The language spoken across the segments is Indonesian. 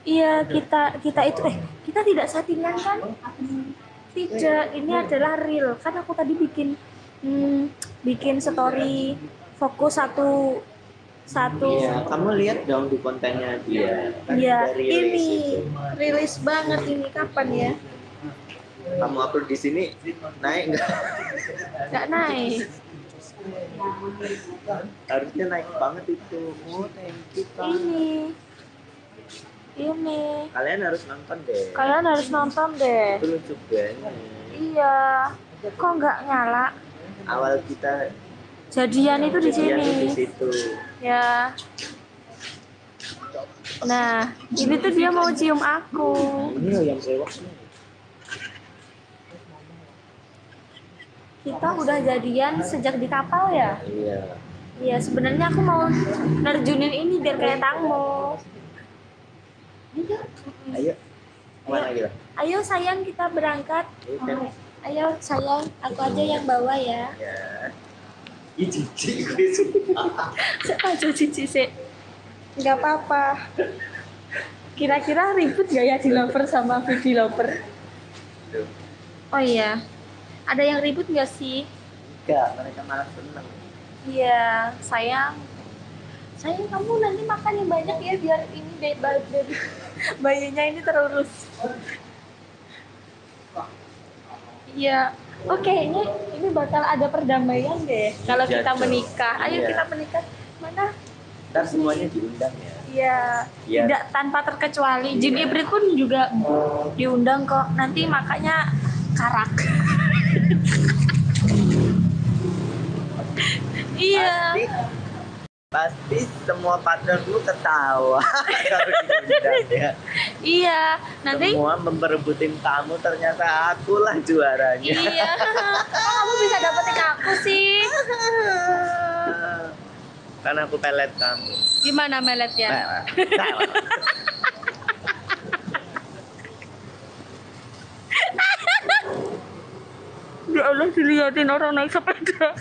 Iya, kita itu kita tidak settingan kan? Tidak, ini adalah real. Kan aku tadi bikin story fokus satu satu. Iya, kamu lihat dong di kontennya dia. Kan Iya, udah rilis ini itu. rilis banget ini kapan ya? Kamu upload di sini naik nggak? Nggak naik. Harusnya naik banget itu. Oh, thank you Kak. Ini. Kalian harus nonton deh. Kalian harus nonton deh. Itu lucu banget. Iya. Kok nggak nyala? Awal kita Jadian itu di jadian sini. tuh di situ. Ya. Nah, ini tuh dia mau cium aku. Ini loh yang sewak. Kita udah jadian sejak di kapal ya? Iya. Iya, sebenarnya aku mau nerjunin ini biar kayak Tangmo. Ayo. Mana kita? Ayo sayang, kita berangkat. Iya. Ayo sayang, aku aja yang bawa ya. Ya. Ih, cici gue suka. Aja cici sih. Nggak apa-apa. Kira-kira ribut gak ya di lover sama Vidi lover? Oh iya. Ada yang ribut nggak sih? Enggak, mereka malah seneng. Iya, sayang. Sayang, kamu nanti makan yang banyak ya biar ini dari bayinya ini terurus. Iya. Oke, ini bakal ada perdamaian deh kalau Iya, kita Cok. menikah. Ayo Iya. kita menikah. Mana? Ntar semuanya diundang ya. Iya. Iya. Tidak tanpa terkecuali. Jin Ibrit pun juga diundang kok. Nanti makanya karak. Iya. Pasti semua partnerku ketawa kalau diundang ya. Iya. Nanti Semua memperebutin kamu, ternyata akulah juaranya. iya. Kok kamu bisa dapetin aku sih? Karena aku pelet kamu. Gimana meletnya? Nah, Ya Allah, dilihatin orang naik sepeda.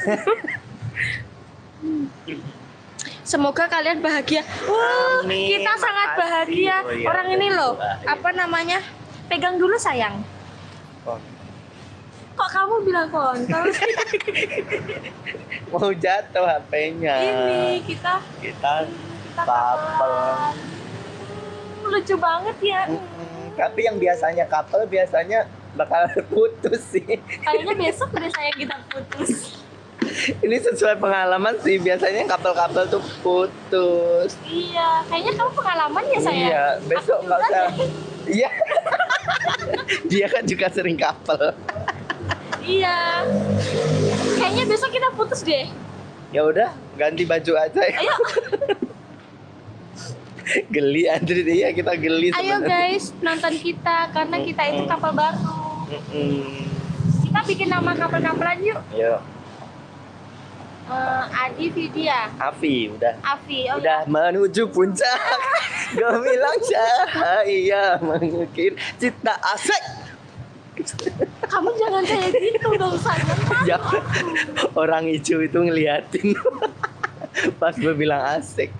Semoga kalian bahagia. Wah, Amin, kita sangat makasih. bahagia. Oh, iya, Orang ini loh, bahagia. apa namanya? Pegang dulu sayang. Oh, Kok kamu bilang kontol sih? mau jatuh HP-nya. Ini kita Kita couple. couple. Lucu banget ya. Tapi yang biasanya couple biasanya bakal putus sih. Kayaknya besok deh sayang kita putus. Ini sesuai pengalaman sih, biasanya couple-couple tuh putus. Iya, kayaknya kamu pengalaman ya sayang. Iya, besok Aku nggak juga usah. deh. Iya. Dia kan juga sering couple. Iya. Kayaknya besok kita putus deh. Ya udah, ganti baju aja ya. Ayo. Geli Andri, iya kita geli Ayo sebenarnya. guys, nonton kita karena kita itu kapal baru. Kita bikin nama kapal-kapalan yuk. Yuk, Adi Vidya, Afi udah. Afi. Oh Udah menuju puncak. Gemilang cahaya mengukir cita asik. kamu jangan kayak gitu dong sayang. Ya, orang hijau itu ngeliatin. Pas gue bilang asik.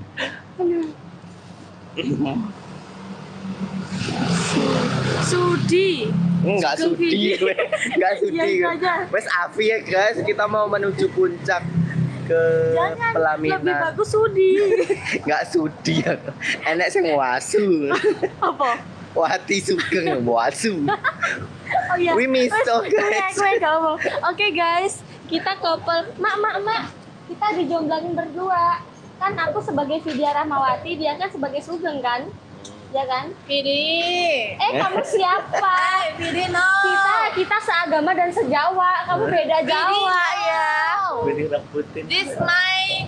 Sudi. Enggak Sugeng sudi Vidi. gue. Enggak sudi Iya, gue. aja. Wes Afi ya guys, kita mau menuju puncak ke Jangan, pelaminan. lebih bagus Sudi. Enggak sudi ya. Enek sing wasu. Apa? Wati sugeng wasu. Oh iya. We miss Wes, so, guys. Gue gak mau. Oke guys, kita couple. Mak. Kita dijomblangin berdua. Kan aku sebagai Vidya Rahmawati, dia kan sebagai Sugeng kan? Ya kan? Vidi. Kamu siapa? Vidi no. Kita seagama dan sejawa. Kamu beda Jawa ya. Gue direbutin. This my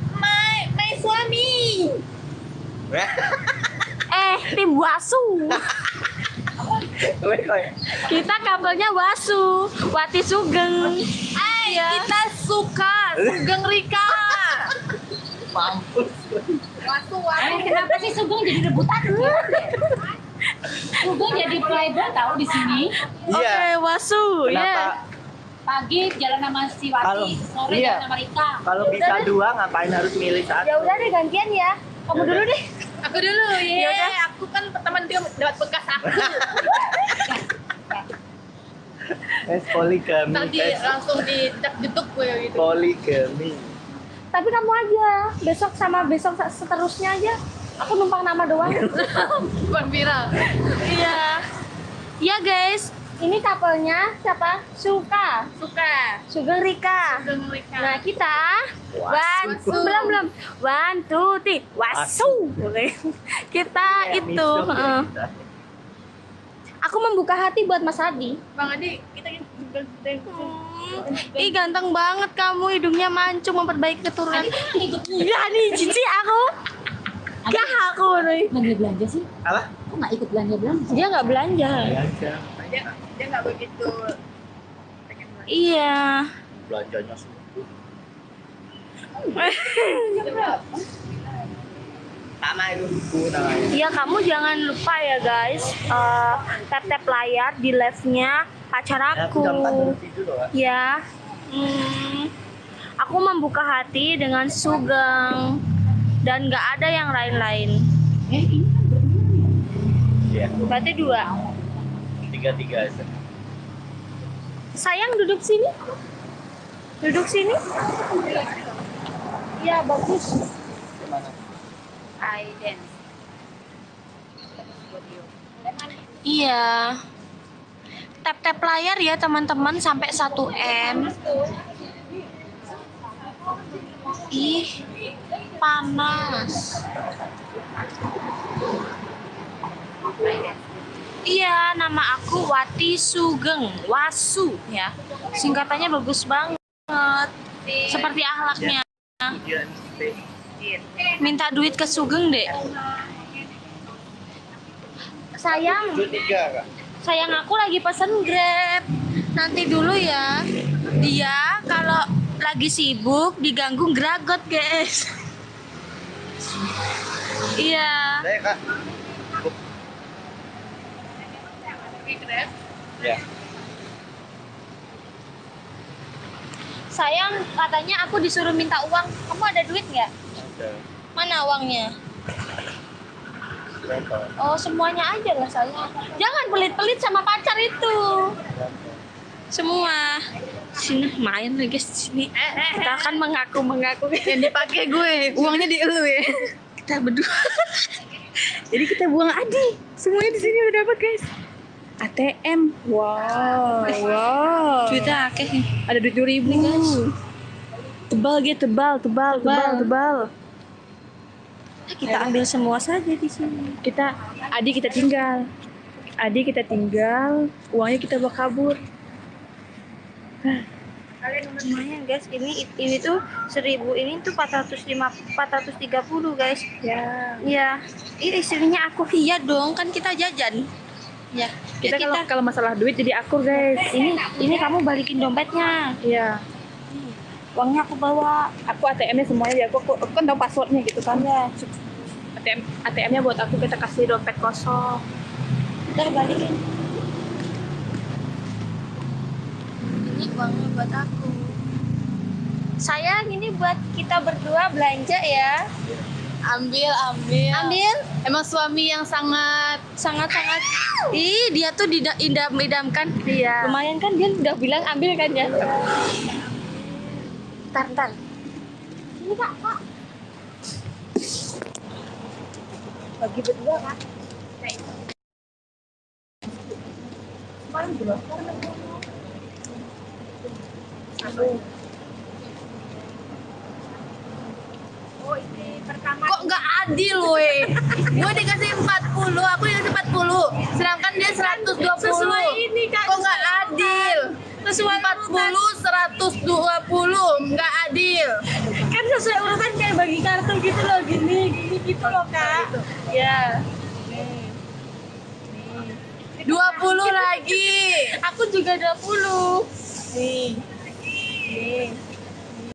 suami. Tim Wasu. Gue kayak Kita couple-nya Wasu, Wati Sugeng. Kita suka Sugeng Rika. mampus. Wasu. Kenapa sih Sugeng jadi rebutan? Sugeng jadi playboy tahu di sini. Oke, Iya. Wasu. Kenapa? Ya. Pagi jalan sama si Wati, Kalau- sore iya. jalan sama Rika. Kalau bisa dua ngapain harus milih satu? Ya udah deh gantian ya. Kamu dulu deh. Aku dulu, Ya udah. aku kan pertama dia dapat bekas aku. Poligami. Tadi langsung dijetuk gue gitu. Poligami. Tapi kamu aja, besok sama besok seterusnya aja. Aku numpang nama doang. Bukan viral. Iya. Iya guys, ini couple-nya siapa? Suka. Sugeng Rika. Nah kita belum 1, 2, 3 wasu. Kita itu aku membuka hati buat Mas Adi. Bang Adi, kita Ih ganteng banget kamu, hidungnya mancung, memperbaiki keturunan. Iya nih cici aku. Gak aku nih. Belanja belanja sih? Apa? Kok nggak ikut belanja belanja? Dia nggak belanja. Belanja. Dia nggak begitu. Iya. Belanjanya sama itu buku namanya. Iya kamu jangan lupa ya guys, tap layar di live-nya pacar aku. Ya, aku membuka hati dengan Sugeng dan nggak ada yang lain-lain. Ini Iya. Berarti 2. 3 aja. Sayang duduk sini. Duduk sini. Ya bagus. Iya. Tap layar ya teman-teman sampai 1 M. Ih, panas. Iya, nama aku Wati Sugeng, Wasu ya. Singkatannya bagus banget. Seperti akhlaknya. Minta duit ke Sugeng, Dek. Sayang, sayang aku lagi pesen Grab. Nanti dulu ya. Dia kalau lagi sibuk diganggu geragot, guys. Iya. Saya Kak. Ya. Sayang, katanya aku disuruh minta uang. Kamu ada duit nggak? Ada. Mana uangnya? Berapa? Oh, semuanya aja lah sayang. Jangan pelit-pelit sama pacar itu. Semua. Sini main lagi sini. Kita akan mengaku yang dipakai gue, uangnya di elu ya. kita berdua. Jadi kita buang Adi. Semuanya di sini udah dapat guys. ATM. Wow. Duitnya akeh nih. Ada duit 2.000 guys. Tebal gitu, tebal. Kita ambil semua saja di sini. Adi kita tinggal. Uangnya kita bawa kabur. Lumayan guys, ini tuh 1.000, ini tuh 430 guys. Ya. Iya. Ini istrinya aku. Iya dong, kan kita jajan. Ya. Kita kalau masalah duit jadi akur guys. Ini kamu balikin dompetnya. Iya. Uangnya aku bawa. Aku ATM-nya semuanya ya. Aku kan tahu passwordnya gitu kan. Ya. ATM-nya buat aku, kita kasih dompet kosong. Udah balikin. Ini uangnya buat aku. Sayang, ini buat kita berdua belanja ya. Ambil. Ambil. Emang suami yang sangat Ih, dia tuh idam-idamkan. Iya. Lumayan kan, dia udah bilang ambil kan ya. Ntar. Ini kak. Bagi berdua kak. Oh, ini pertama. Kok nggak adil weh? Gue dikasih 40, aku dikasih 40. Sedangkan dia 120. Sesuai ini kak. Kok nggak adil? Sesuai 40, 120, nggak adil. Kan sesuai urutan kayak bagi kartu gitu loh, gini gitu loh kak. Ya. 20 lagi. Aku juga 20. Nih.